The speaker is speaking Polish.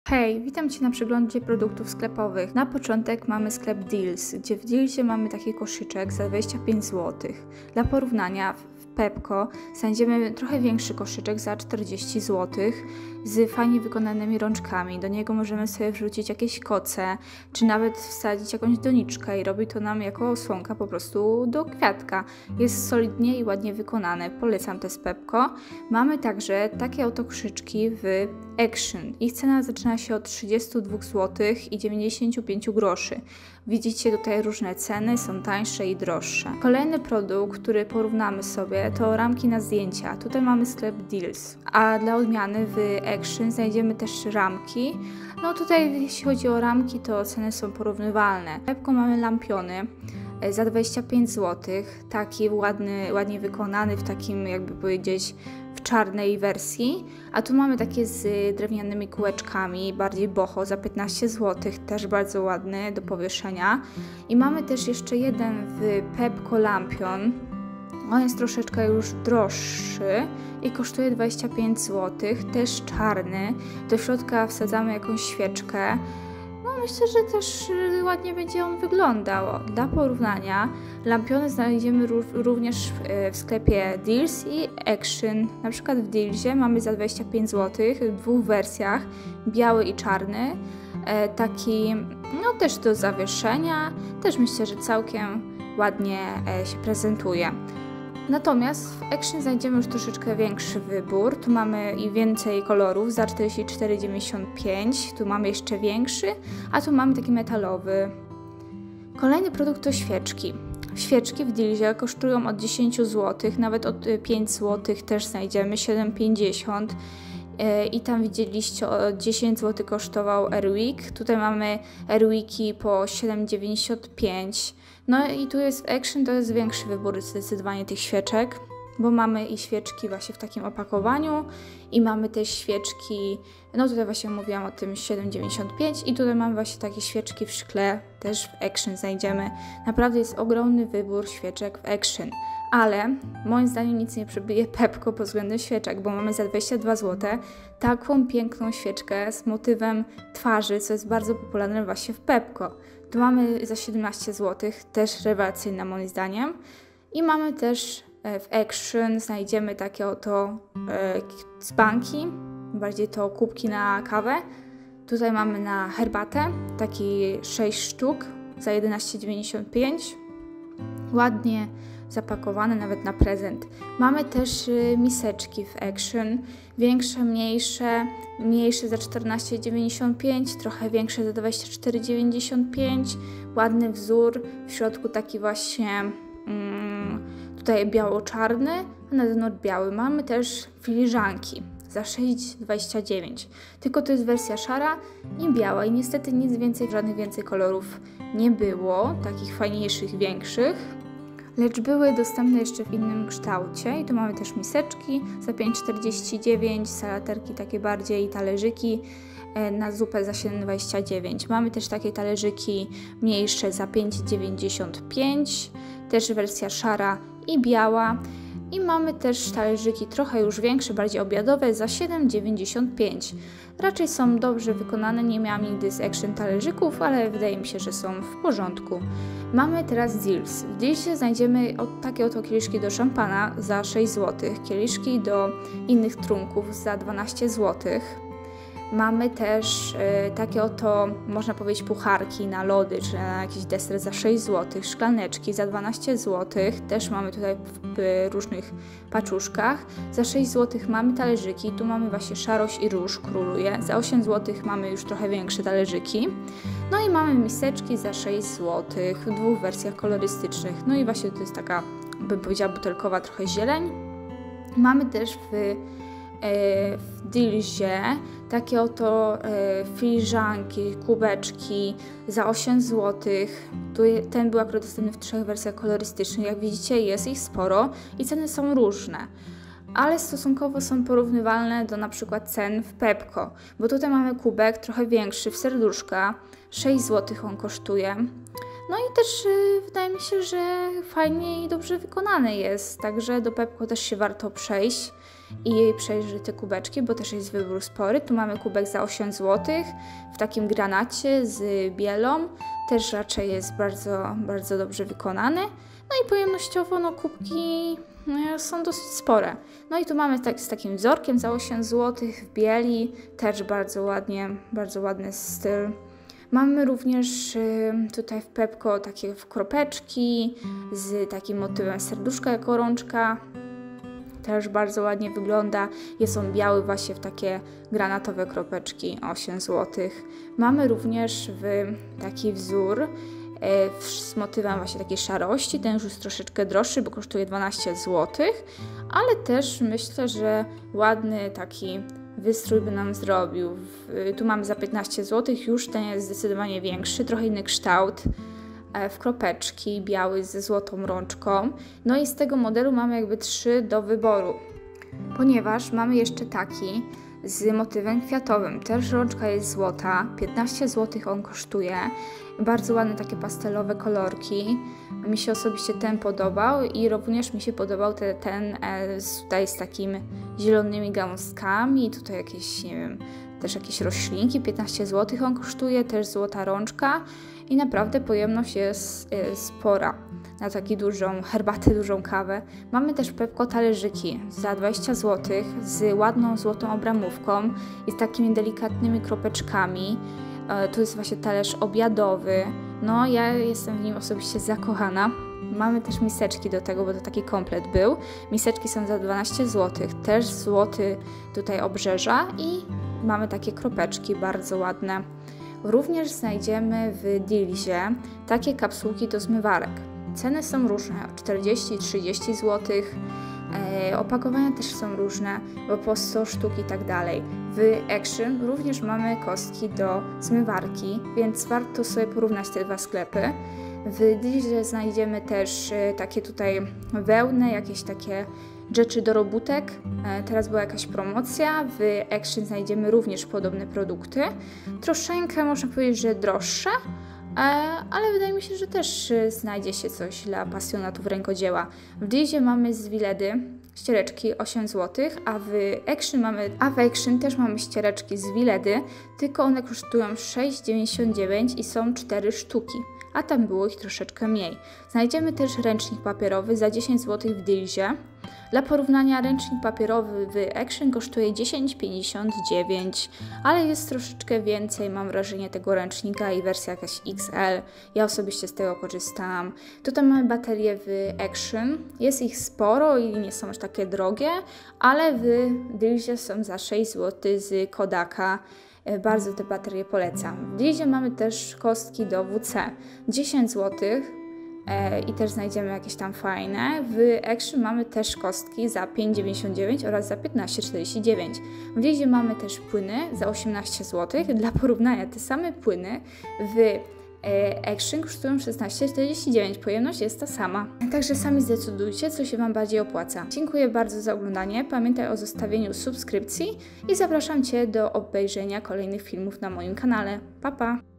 Hej, witam Cię na przeglądzie produktów sklepowych. Na początek mamy sklep Deals, gdzie w Dealsie mamy taki koszyczek za 25 zł. Dla porównania w Pepco znajdziemy trochę większy koszyczek za 40 zł z fajnie wykonanymi rączkami. Do niego możemy sobie wrzucić jakieś koce, czy nawet wsadzić jakąś doniczkę i robi to nam jako osłonka po prostu do kwiatka. Jest solidnie i ładnie wykonane. Polecam te z Pepco. Mamy także takie oto koszyczki w Action. Ich cena zaczyna się od 32 zł i 95 groszy. Widzicie tutaj różne ceny, są tańsze i droższe. Kolejny produkt, który porównamy sobie, to ramki na zdjęcia. Tutaj mamy sklep Deals, a dla odmiany w Action znajdziemy też ramki. No tutaj jeśli chodzi o ramki, to ceny są porównywalne. W Pepco mamy lampiony za 25 zł, taki ładnie wykonany w takim, jakby powiedzieć, w czarnej wersji, a tu mamy takie z drewnianymi kółeczkami, bardziej boho, za 15 zł, też bardzo ładny do powieszenia. I mamy też jeszcze jeden w Pepco lampion. On jest troszeczkę już droższy i kosztuje 25 zł, też czarny. Do środka wsadzamy jakąś świeczkę. No myślę, że też ładnie będzie on wyglądał. Dla porównania lampiony znajdziemy również w sklepie Deals i Action. Na przykład w Dealsie mamy za 25 zł w dwóch wersjach, biały i czarny. Taki no też do zawieszenia, też myślę, że całkiem ładnie się prezentuje. Natomiast w Action znajdziemy już troszeczkę większy wybór. Tu mamy i więcej kolorów za 44,95. Tu mamy jeszcze większy, a tu mamy taki metalowy. Kolejny produkt to świeczki. Świeczki w Dealsie kosztują od 10 zł, nawet od 5 zł też znajdziemy, 7,50. I tam widzieliście, od 10 zł kosztował Airwick. Tutaj mamy Airwicki po 7,95. No i tu jest w Action, to jest większy wybór zdecydowanie tych świeczek, bo mamy i świeczki właśnie w takim opakowaniu i mamy też świeczki, no tutaj właśnie mówiłam o tym 7,95 i tutaj mamy właśnie takie świeczki w szkle, też w Action znajdziemy. Naprawdę jest ogromny wybór świeczek w Action. Ale moim zdaniem nic nie przebije Pepco pod względem świeczek, bo mamy za 22 zł taką piękną świeczkę z motywem twarzy, co jest bardzo popularne właśnie w Pepco. Tu mamy za 17 zł, też rewelacyjna moim zdaniem. I mamy też w Action, znajdziemy takie oto dzbanki, bardziej to kubki na kawę. Tutaj mamy na herbatę, taki 6 sztuk za 11,95. Ładnie zapakowane nawet na prezent. Mamy też miseczki w Action, większe, mniejsze za 14,95, trochę większe za 24,95, ładny wzór, w środku taki właśnie tutaj biało-czarny, a na zewnątrz biały. Mamy też filiżanki za 6,29, tylko to jest wersja szara i biała i niestety nic więcej, żadnych więcej kolorów nie było, takich fajniejszych, większych. Lecz były dostępne jeszcze w innym kształcie i tu mamy też miseczki za 5,49, salaterki takie bardziej, talerzyki na zupę za 7,29. Mamy też takie talerzyki mniejsze za 5,95, też wersja szara i biała. I mamy też talerzyki trochę już większe, bardziej obiadowe za 7,95. Raczej są dobrze wykonane, nie miałam nigdy z Action talerzyków, ale wydaje mi się, że są w porządku. Mamy teraz Deals. W Dealsie znajdziemy takie oto kieliszki do szampana za 6 zł, kieliszki do innych trunków za 12 zł. Mamy też takie oto, można powiedzieć, pucharki na lody czy na jakiś deser za 6 zł, szklaneczki za 12 zł, też mamy tutaj w różnych paczuszkach. Za 6 zł mamy talerzyki, tu mamy właśnie szarość i róż króluje. Za 8 zł mamy już trochę większe talerzyki. No i mamy miseczki za 6 zł w dwóch wersjach kolorystycznych. No i właśnie to jest taka, bym powiedziała, butelkowa trochę zieleń. Mamy też w Dealsie takie oto filiżanki, kubeczki za 8 zł. Ten był akurat dostępny w 3 wersjach kolorystycznych. Jak widzicie, jest ich sporo i ceny są różne, ale stosunkowo są porównywalne do na przykład cen w Pepco, bo tutaj mamy kubek trochę większy w serduszka, 6 zł on kosztuje. No i też wydaje mi się, że fajnie i dobrze wykonany jest, także do Pepco też się warto przejść. i przejrzyste kubeczki, bo też jest wybór spory. Tu mamy kubek za 8 zł w takim granacie z bielą. Też raczej jest bardzo, bardzo dobrze wykonany. No i pojemnościowo kubki są dosyć spore. No i tu mamy z takim wzorkiem za 8 zł w bieli. Też bardzo ładny styl. Mamy również tutaj w Pepco takie kropeczki z takim motywem serduszka jako rączka. Też bardzo ładnie wygląda. Jest on biały właśnie w takie granatowe kropeczki, 8 zł. Mamy również taki wzór z motywem właśnie takiej szarości. Ten już jest troszeczkę droższy, bo kosztuje 12 zł. Ale też myślę, że ładny taki wystrój by nam zrobił. Tu mamy za 15 zł, już ten jest zdecydowanie większy, trochę inny kształt, w kropeczki, biały ze złotą rączką. No i z tego modelu mamy jakby 3 do wyboru, ponieważ mamy jeszcze taki z motywem kwiatowym. Też rączka jest złota, 15 zł on kosztuje. Bardzo ładne takie pastelowe kolorki. Mi się osobiście ten podobał i również mi się podobał ten tutaj z takimi zielonymi gałązkami i tutaj jakieś, nie wiem, też jakieś roślinki, 15 zł on kosztuje, też złota rączka i naprawdę pojemność jest spora. Na taką dużą herbatę, dużą kawę. Mamy też w Pepco talerzyki za 20 zł z ładną złotą obramówką i z takimi delikatnymi kropeczkami. Tu jest właśnie talerz obiadowy. No, ja jestem w nim osobiście zakochana. Mamy też miseczki do tego, bo to taki komplet był. Miseczki są za 12 zł. Też złoty tutaj obrzeża i mamy takie kropeczki bardzo ładne. Również znajdziemy w Dealsie takie kapsułki do zmywarek. Ceny są różne, 40-30 zł. Opakowania też są różne, bo po 100 sztuk i tak dalej. W Action również mamy kostki do zmywarki, więc warto sobie porównać te dwa sklepy. W Dealsie znajdziemy też takie tutaj wełny, jakieś takie rzeczy do robótek. Teraz była jakaś promocja. W Action znajdziemy również podobne produkty. Troszeczkę można powiedzieć, że droższe, ale wydaje mi się, że też znajdzie się coś dla pasjonatów rękodzieła. W Dealsie mamy z Willedy ściereczki 8 zł, a w Action też mamy ściereczki z Willedy, tylko one kosztują 6,99 i są 4 sztuki, a tam było ich troszeczkę mniej. Znajdziemy też ręcznik papierowy za 10 zł w Dealsie. Dla porównania ręcznik papierowy w Action kosztuje 10,59, ale jest troszeczkę więcej, mam wrażenie, tego ręcznika i wersja jakaś XL. Ja osobiście z tego korzystałam. Tutaj mamy baterie w Action, jest ich sporo i nie są aż takie drogie, ale w Dealsie są za 6 zł z Kodaka. Bardzo te baterie polecam. W Dealsie mamy też kostki do WC, 10 zł. I też znajdziemy jakieś tam fajne. W Action mamy też kostki za 5,99 oraz za 15,49. W Dealsie mamy też płyny za 18 zł. Dla porównania te same płyny w Action kosztują 16,49. Pojemność jest ta sama. Także sami zdecydujcie, co się Wam bardziej opłaca. Dziękuję bardzo za oglądanie. Pamiętaj o zostawieniu subskrypcji i zapraszam Cię do obejrzenia kolejnych filmów na moim kanale. Pa, pa!